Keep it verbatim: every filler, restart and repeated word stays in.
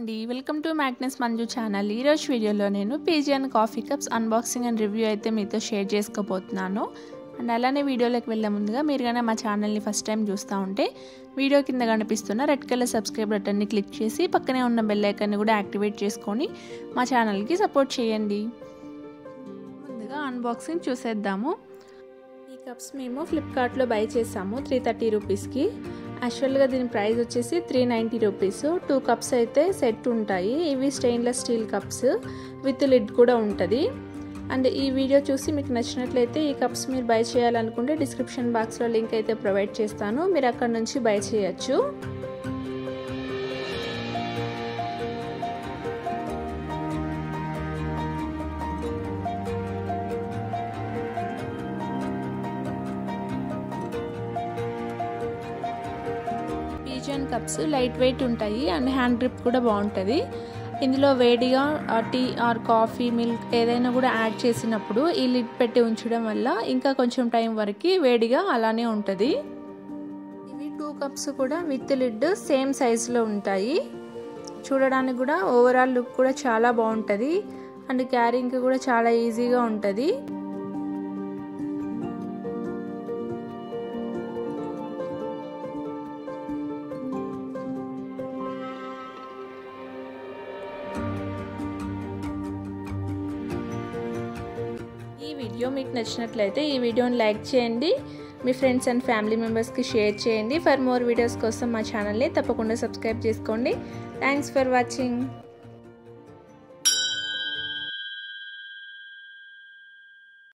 అండి welcome to Magnus Manju channel. ఈ రోజు వీడియోలో నేను pigeon coffee cups unboxing and review అయితే మీతో షేర్ చేసుకోబోతున్నాను। అండ్ అలానే వీడియోలోకి వెళ్ళే ముందుగా మీరు గానే మా ఛానల్ని ఫస్ట్ టైం చూస్తూ ఉంటే వీడియో కింద కనిపిస్తున్న రెడ్ కలర్ సబ్స్క్రైబ్ బటన్ని క్లిక్ చేసి పక్కనే ఉన్న బెల్ ఐకాన్ని కూడా యాక్టివేట్ చేసుకొని మా ఛానల్కి సపోర్ట్ చేయండి। ముందుగా అన్బాక్సింగ్ చూసేద్దాము। ఈ కప్స్ మేము ఫ్లిప్కార్ట్లో బై చేసాము త్రీ థర్టీ రూపీస్కి। యాక్చువల్గా దీని ప్రైస్ వచ్చేసి three ninety rupees. Two cups అయితే సెట్ ఉంటాయి। ఇవి stainless steel cups with lid కూడా ఉంటుంది। అండ్ ఈ వీడియో చూసి మీకు నచ్చినట్లయితే ఈ కప్స్ మీరు బై చేయాలనుకుంటే డిస్క్రిప్షన్ బాక్స్లో లింక్ అయితే ప్రొవైడ్ చేస్తాను, మీరు అక్కడ నుంచి బై చేయొచ్చు। పిజియన్ కప్స్ లైట్ వెయిట్ ఉంటాయి అండ్ హ్యాండ్ గ్రిప్ కూడా బాగుంటుంది। ఇందులో వేడిగా టీ ఆర్ కాఫీ మిల్క్ ఏదైనా కూడా యాడ్ చేసినప్పుడు ఈ లిడ్ పెట్టి ఉంచడం వల్ల ఇంకా కొంచెం టైం వరకు వేడిగా అలానే ఉంటుంది। ఇవి టూ కప్స్ కూడా విత్ లిడ్ సేమ్ సైజులో ఉంటాయి। చూడడానికి కూడా ఓవరాల్ లుక్ కూడా చాలా బాగుంటుంది అండ్ క్యారింగ్ కూడా చాలా ఈజీగా ఉంటుంది। ఈ వీడియో మీకు నచ్చినట్లయితే ఈ వీడియోని లైక్ చేయండి, మీ ఫ్రెండ్స్ అండ్ ఫ్యామిలీ మెంబర్స్కి షేర్ చేయండి। ఫర్ మోర్ వీడియోస్ కోసం మా ఛానల్ని తప్పకుండా సబ్స్క్రైబ్ చేసుకోండి। Thanks for watching.